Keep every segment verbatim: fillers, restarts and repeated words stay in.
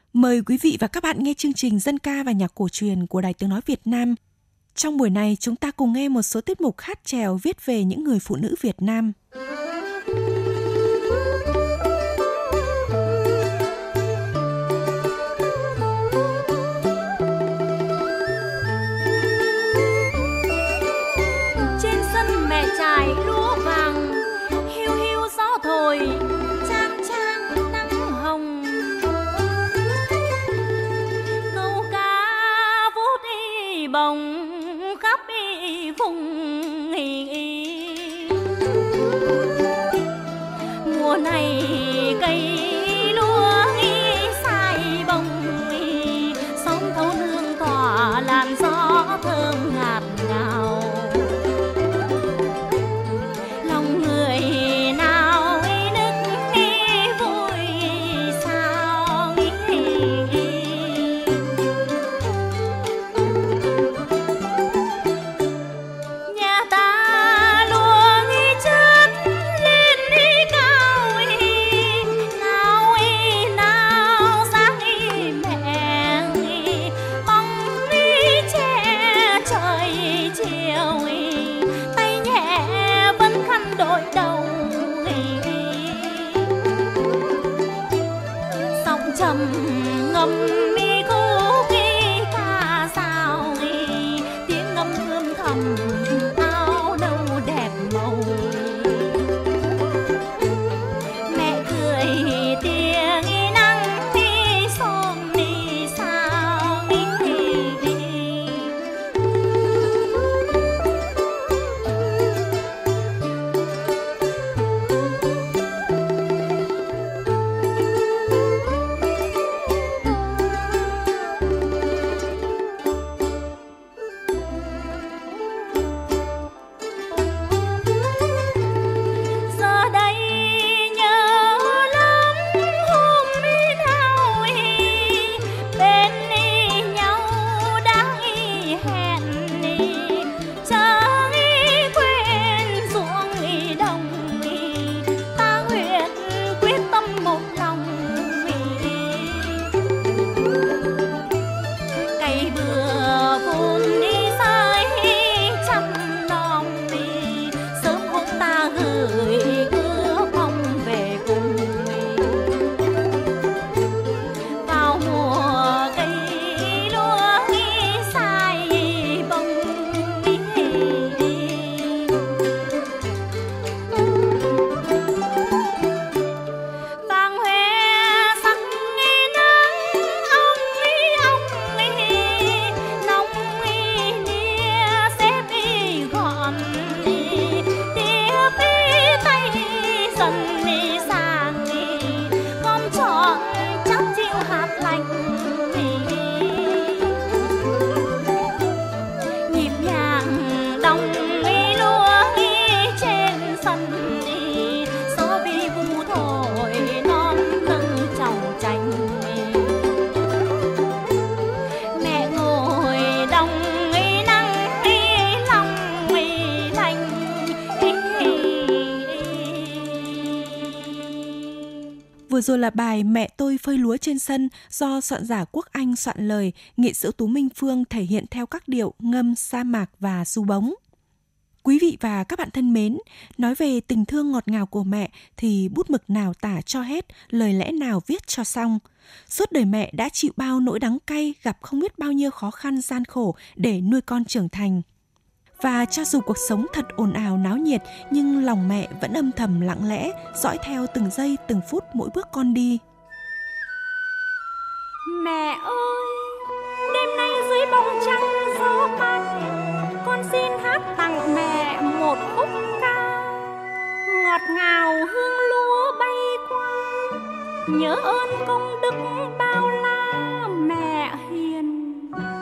Mời quý vị và các bạn nghe chương trình Dân ca và nhạc cổ truyền của Đài Tiếng nói Việt Nam. Trong buổi này, chúng ta cùng nghe một số tiết mục hát chèo viết về những người phụ nữ Việt Nam. Trên sân mẹ trải lúa vàng, hiu hiu gió thổi, trang trang nắng hồng. Câu cá vút y bồng khắp y vùng y. Mùa này cây lúa y sai bồng y, xóm thấu hương tỏa làn gió thơm ngạt ngào. Lòng người nào y nức y vui sao y. Nhà ta luống y chất lên y cao y, nào y nào sáng y mẹ y, bóng y che trời chiều y, tay nhẹ vẫn khăn đội đầu y. Sóng trầm ngâm mi khúc y ca sao y, tiếng ngâm hương thầm áo nâu đẹp màu. Mẹ cười tiếng y nắng y xôn y sao y. Giờ đây nhớ lắm hôm y nào y, bên y nhau đã y hẹn y, chờ y quên ruộng y đồng y, ta nguyện quyết tâm một lòng y. Cày bừa vun y rơi chăm nom y, sớm hôm ta gửi ước mong về cùng y. Vào mùa cây lúa y sai bông y. Vàng hoe sắc y nắng ong y ong y, nóng y nia xếp y gọn y, tiếp y tay dần y sang y, gom trọn chắc chịu hạt lạnh y. Nhịp nhàng đong y lúa y trên sân y, gió vi vu thổi non lưng tròng trành y. Mẹ ngồi đong y nắng y lòng y lạnh y. Vừa rồi là bài Mẹ tôi phơi lúa trên sân do soạn giả Quốc Anh soạn lời, nghệ sĩ Tú Minh Phương thể hiện theo các điệu ngâm, sa mạc và du bóng. Quý vị và các bạn thân mến, nói về tình thương ngọt ngào của mẹ thì bút mực nào tả cho hết, lời lẽ nào viết cho xong. Suốt đời mẹ đã chịu bao nỗi đắng cay, gặp không biết bao nhiêu khó khăn gian khổ để nuôi con trưởng thành. Và cho dù cuộc sống thật ồn ào náo nhiệt, nhưng lòng mẹ vẫn âm thầm lặng lẽ, dõi theo từng giây từng phút mỗi bước con đi. Mẹ ơi, đêm nay dưới bóng trăng gió mát, con xin hát tặng mẹ một khúc ca. Ngọt ngào hương lúa bay qua, nhớ ơn công đức bao la mẹ hiền.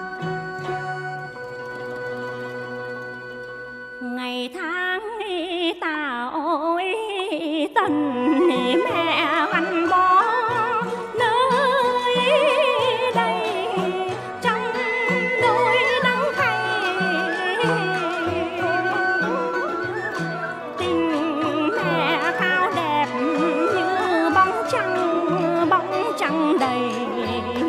Ngày tháng ta ôi tần mẹ gắn bó nơi đây, trong đôi nắng cay tình mẹ khao đẹp như bóng trăng, bóng trăng đầy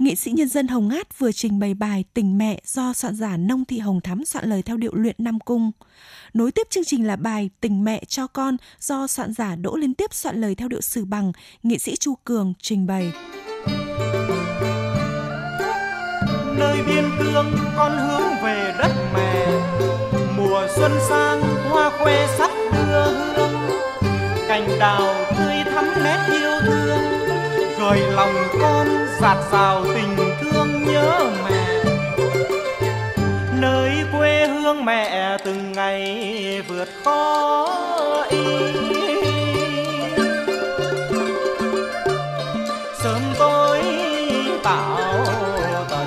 nghệ sĩ nhân dân Hồng Ngát vừa trình bày bài Tình Mẹ do soạn giả Nông Thị Hồng Thắm soạn lời theo điệu luyện Nam Cung. Nối tiếp chương trình là bài Tình Mẹ cho con do soạn giả Đỗ Liên Tiếp soạn lời theo điệu Sử Bằng, nghệ sĩ Chu Cường trình bày. Nơi biên cương con hướng về đất mẹ, mùa xuân sang hoa khoe sắc đưa hương, cành đào tươi thắm nét yêu thương, gợi lòng con dạt dào tình thương nhớ mẹ. Nơi quê hương mẹ từng ngày vượt khó y, sớm tối tạo tần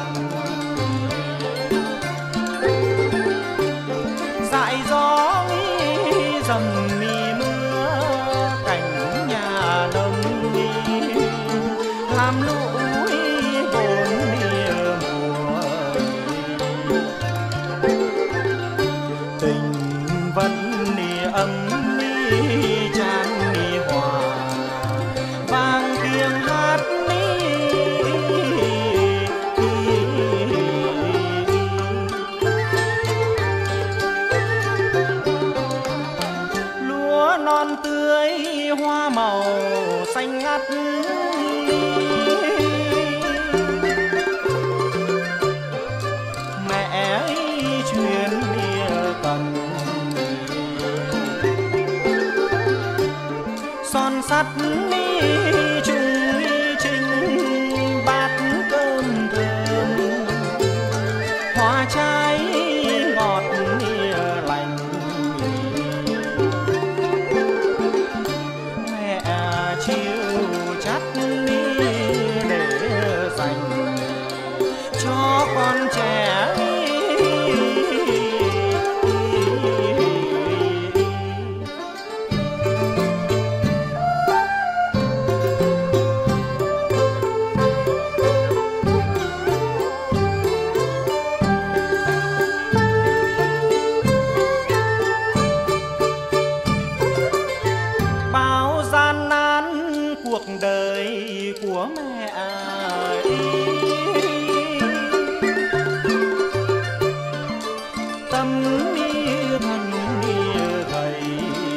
dại gió dầm mi mưa, cảnh nhà nông làm lũ bốn mùa, tình vẫn ấm chan hòa, vang tiếng hát lúa non tươi hoa màu xanh ngắt, mẹ truyền bia cầm son sắt chung trinh bát cơm thơm, hoa trái ngọt lành, mẹ chiều chắt để dành cho con trẻ. Bao gian nan cuộc đời của mẹ ấy, tâm thân thầy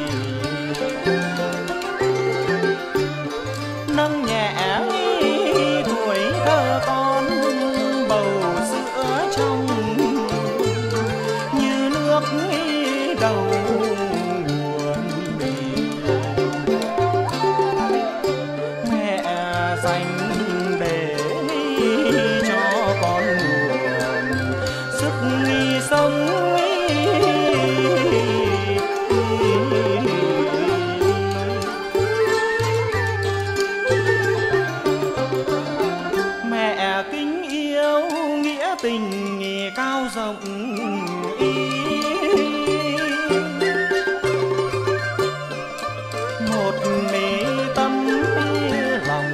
nâng nhẹ tuổi thơ con, bầu sữa trong như nước đầu nguồn, mẹ dành để cho con nguồn sức sống. Mẹ kính yêu nghĩa tình cao rộng ý, một mê tâm lòng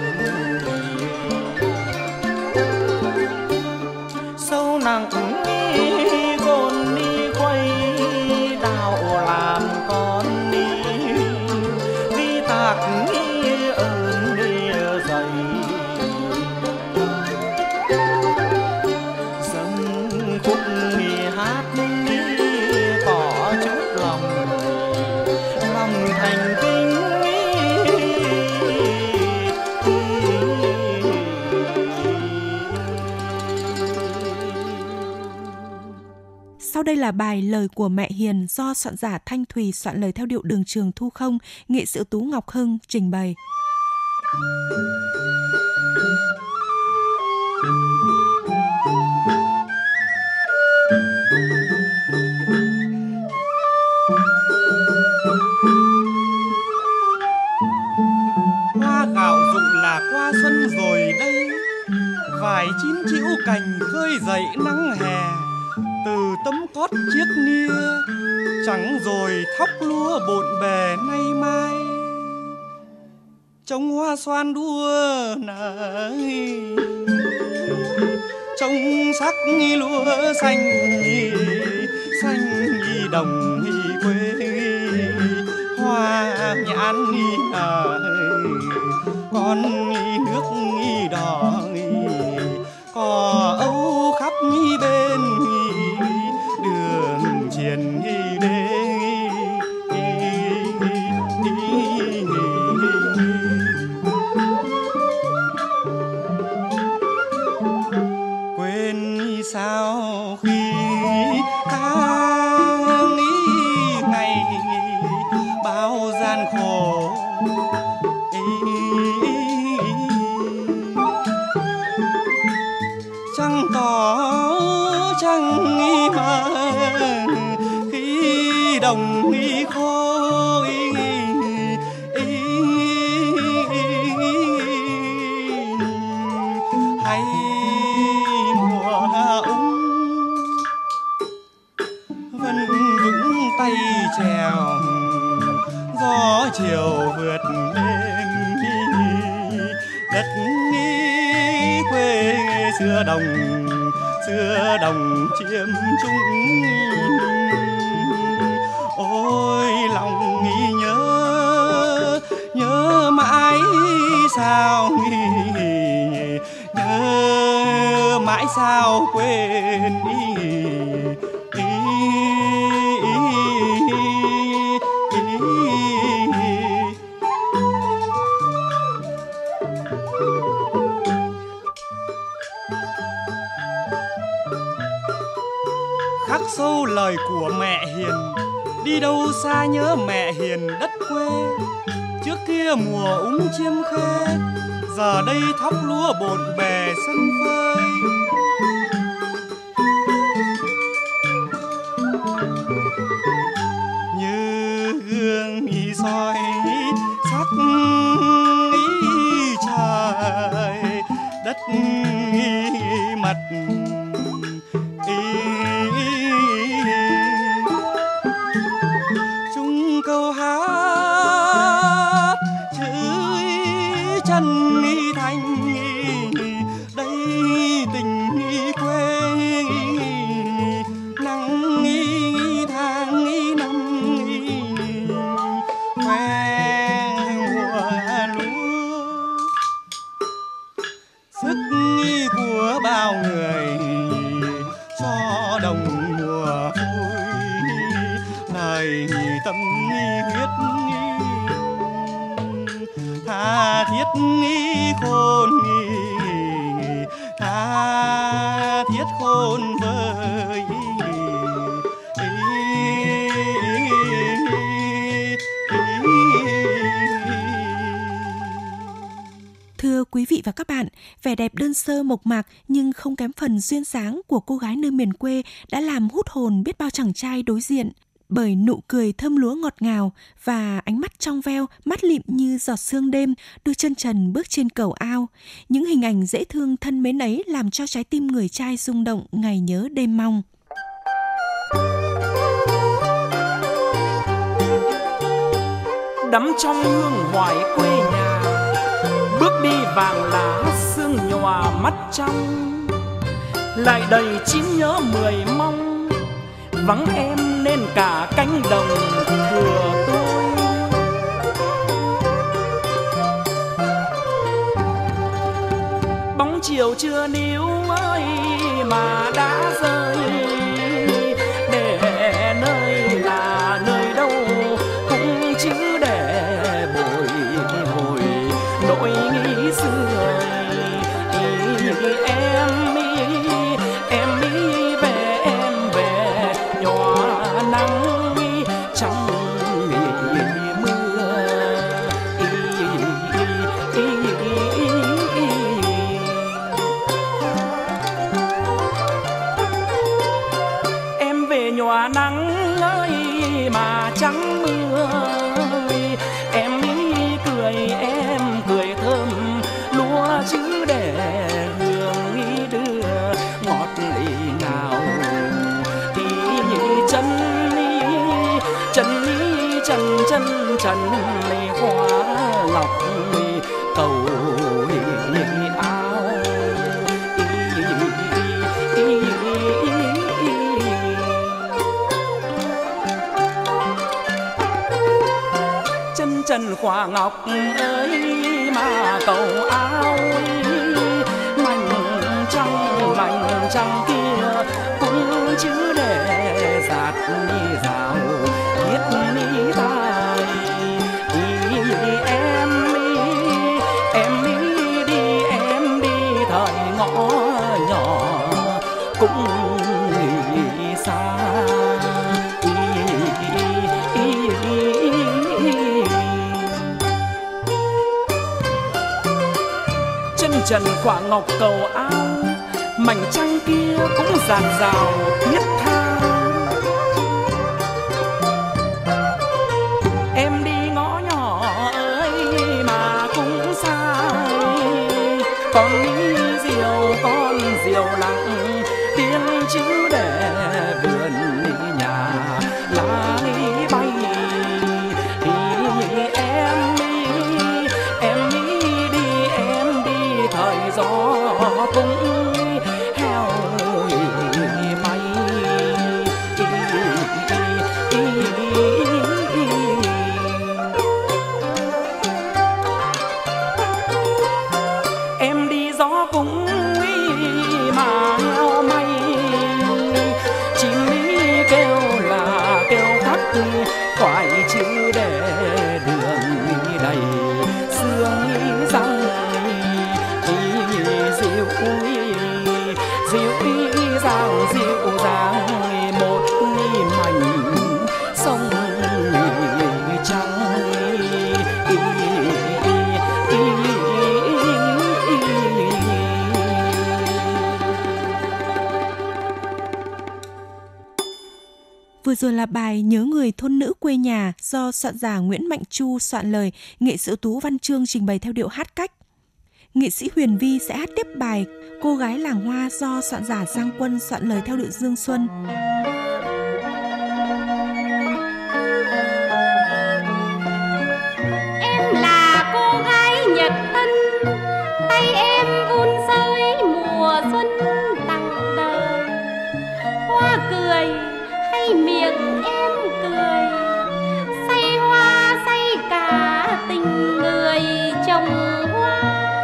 sâu nặng gôn đi quay đạo làm con đi đi tạc ơn đi dày, dâng khúc hát tỏ chút lòng lòng thành kính. Sau đây là bài Lời của Mẹ Hiền do soạn giả Thanh Thùy soạn lời theo điệu Đường Trường Thu Không, nghệ sĩ ưu tú Ngọc Hưng trình bày. Hoa gạo rụng là qua xuân rồi đây, vải chín chĩu cành khơi dậy nắng hè, từ tấm cót chiếc nia trắng rồi thóc lúa bộn bề nay mai, trông hoa xoan đua nở, trông sắc lúa xanh xanh đồng quê, hoa nhãn nở con nước đỏ sáng tỏ trăng mà khi đồng khô hay mùa úng vẫn vững tay trèo gió chiều vượt lên đất quê xưa đồng xưa đồng chiêm chung. Ôi lòng nhớ nhớ mãi sao nhớ mãi sao quên khắc sâu lời của mẹ hiền, đi đâu xa nhớ mẹ hiền đất quê. Trước kia mùa úng chiêm khê, giờ đây thóc lúa bộn bề sân phơi. Như gương soi sắc trời đất mặt chung câu hát chữ chân thành đây tình quê nắng tháng năm khoe mùa lúa sức của bao người cho đồng mùa vui lời tâm huyết tha thiết khôn tha thiết khôn vơi. Thưa quý vị và các bạn, vẻ đẹp đơn sơ mộc mạc nhưng không kém phần duyên dáng của cô gái nơi miền quê đã làm hút hồn biết bao chàng trai đối diện. Bởi nụ cười thơm lúa ngọt ngào và ánh mắt trong veo, mắt lịm như giọt sương đêm, đôi chân trần bước trên cầu ao. Những hình ảnh dễ thương thân mến ấy làm cho trái tim người trai rung động ngày nhớ đêm mong. Đắm trong hương hoài quê nhà, bước đi vàng lá sương nhòa mắt trong, lại đầy chín nhớ mười mong. Vắng em nên cả cánh đồng thừa tôi. Bóng chiều chưa níu ơi mà đã rơi, để nơi là nơi đâu cũng chứ để bồi hồi nỗi nghĩ xưa. Em em đi về em về nhòa nắng trong mưa. Em về nhòa nắng ơi mà chẳng mưa. Em đi cười em cười thơm lúa chứ để hương ý đưa ngọt lì nào. Thì chân đi chân đi chân chân chân hoa ngọc cầu áo. Chân trần khoa ngọc ơi mà cầu áo. Mảnh trăng mảnh trăng kia cũng chứ để giạt đi rào biết đi tai. Em đi em đi đi em đi thời ngõ nhỏ cũng nghỉ xa. Chân trần khoa ngọc cầu áo mảnh trăng kia cũng dạt dào thiết tha. Em đi ngõ nhỏ ơi mà cũng xa, con nghĩ diều con diều lặng tiếng chữ để vườn nhà lá bay. Đi em đi em đi đi em đi thời gió cũng heo bay. Em đi gió cũng mà heo may, chim lý kêu là kêu khắp khoải chữ để đường đầy sương răng. Dịu dịu dàng dịu dàng một mảnh sông trắng. Vừa rồi là bài Nhớ Người Thôn Nữ Quê Nhà do soạn giả Nguyễn Mạnh Chu soạn lời, nghệ sĩ ưu tú Văn Chương trình bày theo điệu hát cách. Nghệ sĩ Huyền Vi sẽ hát tiếp bài Cô Gái Làng Hoa do soạn giả Giang Quân soạn lời theo điệu Dương Xuân. Em là cô gái Nhật Tân, tay em vun sới mùa xuân tặng đời. Hoa cười hay miệng em cười, say hoa say cả tình người trồng hoa.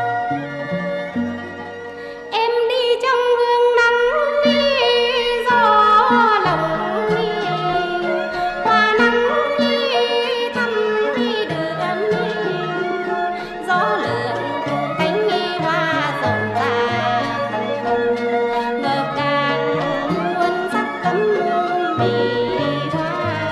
Em đi trong hương nắng gió lòng hoa nắng thăm đường gió lượn cánh hoa rộn ràng, ngập ngàn muôn sắc cấm bì hoa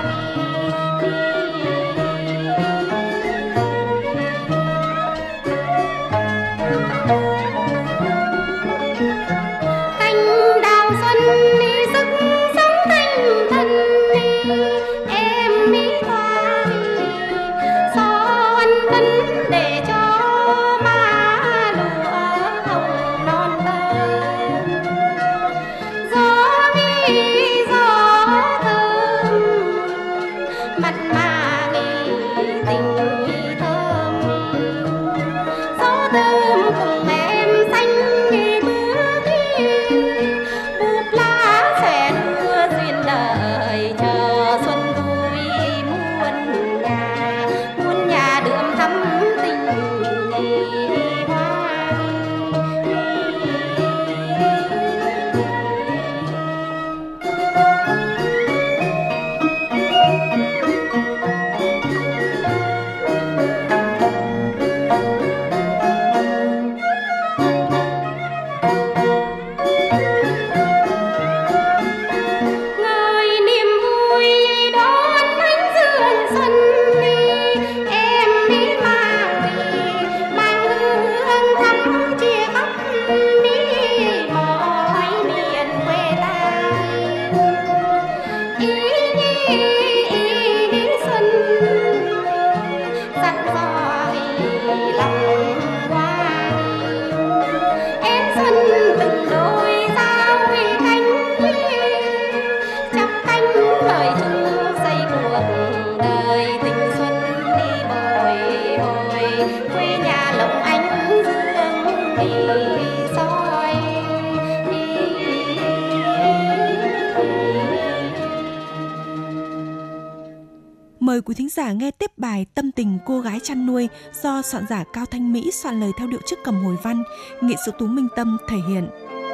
cánh đào xuân đi sức sống thanh thân. Em mỹ hoa gió ân phấn để cho má lụa hồng non thơm. Gió mi gió thơm mặt mà nghỉ tình thơm. Gió thơm cùng em xanh như bước đi, búp lá xòe đưa duyên đời. Chờ xuân vui muôn nhà, muôn nhà đượm thắm tình hoa. Ngời niềm vui đón ánh dương xuân đi, em đi mang đi mang hương thắm chia khắp đi mọi miền quê ta. Ý nhi ý nhi xuân dặn dò lòng hoa. Em xuân từng đôi sao cánh chắp cánh lời chung xây cuộc đời. Tình xuân đi bồi hồi quê nhà lộng ánh dương vì soi. Mời quý thính giả nghe tiếp bài Tâm Tình Cô Gái Chăn Nuôi do soạn giả Cao Thanh Mỹ soạn lời theo điệu Trức Cầm Hồi Văn, nghệ sĩ Tú Minh Tâm thể hiện.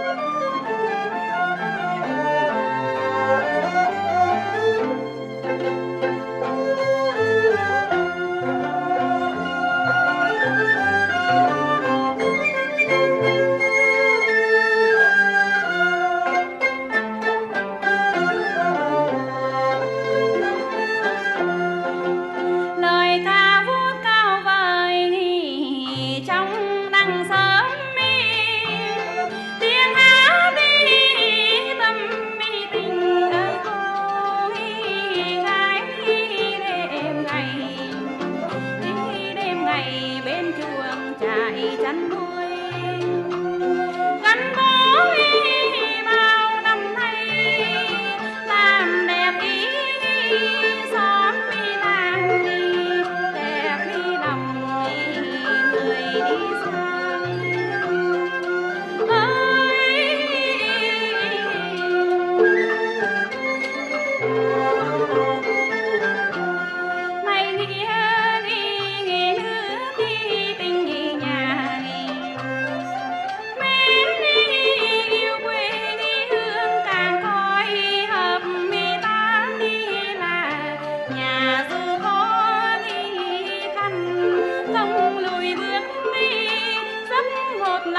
Lời ca vút cao vời trong nắng sớm mi,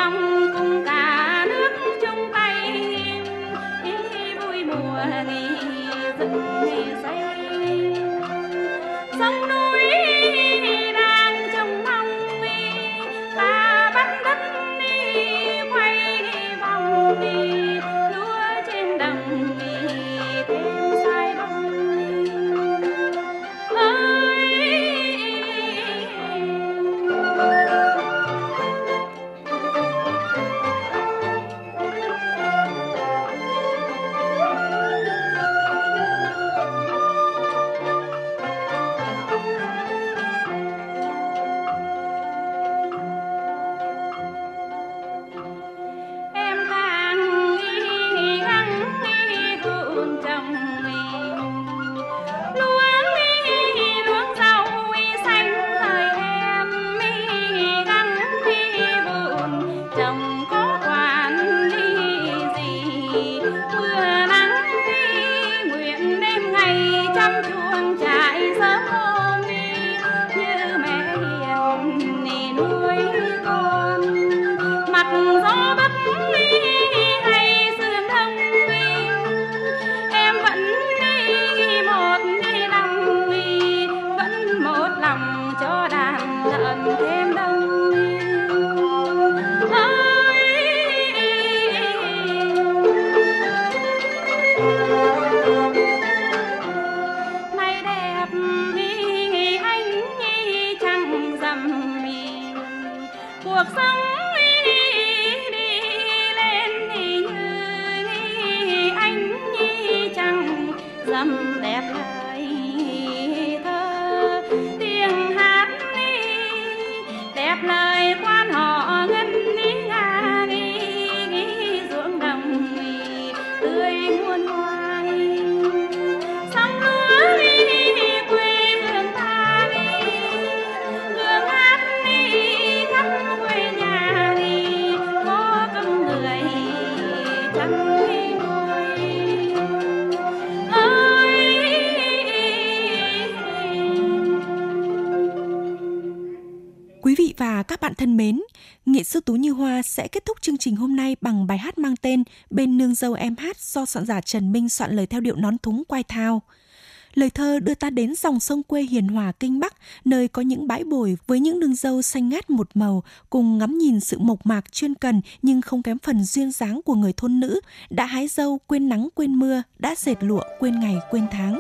mong cùng cả nước chung tay vui mùa rừng xây sông núi đang trông mong ta bắt đất quay vòng lúa trên đồng thêm sai bông Và các bạn thân mến, nghệ sĩ Tú Như Hoa sẽ kết thúc chương trình hôm nay bằng bài hát mang tên Bên nương dâu em hát do soạn giả Trần Minh soạn lời theo điệu nón thúng quai thao. Lời thơ đưa ta đến dòng sông quê hiền hòa Kinh Bắc, nơi có những bãi bồi với những nương dâu xanh ngát một màu, cùng ngắm nhìn sự mộc mạc chuyên cần nhưng không kém phần duyên dáng của người thôn nữ, đã hái dâu quên nắng quên mưa, đã dệt lụa quên ngày quên tháng.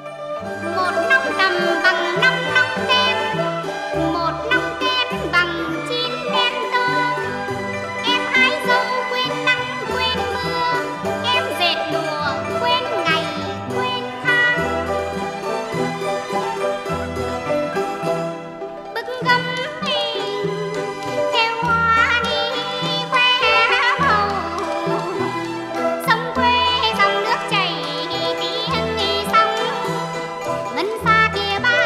Một nông tầm bằng năm nông kem, một nông kem bằng chín đen tơ. Em hái dâu quên nắng quên mưa, em dệt lụa quên ngày quên tháng. Bức gấm đi theo hoa đi khoe màu, sông quê dòng nước chảy tiếng sông ngân xa kia ba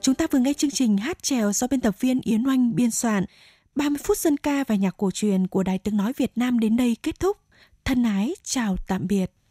Chúng ta vừa nghe chương trình hát chèo do biên tập viên Yến Oanh biên soạn. ba mươi phút dân ca và nhạc cổ truyền của Đài Tiếng Nói Việt Nam đến đây kết thúc. Thân ái, chào tạm biệt.